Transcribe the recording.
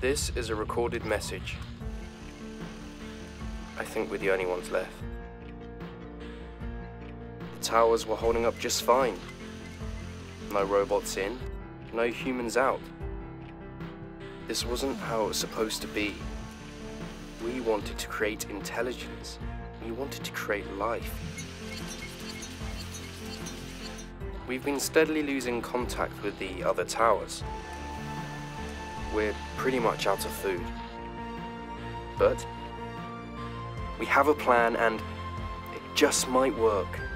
This is a recorded message. I think we're the only ones left. The towers were holding up just fine. No robots in, no humans out. This wasn't how it was supposed to be. We wanted to create intelligence. We wanted to create life. We've been steadily losing contact with the other towers. We're pretty much out of food. But we have a plan and it just might work.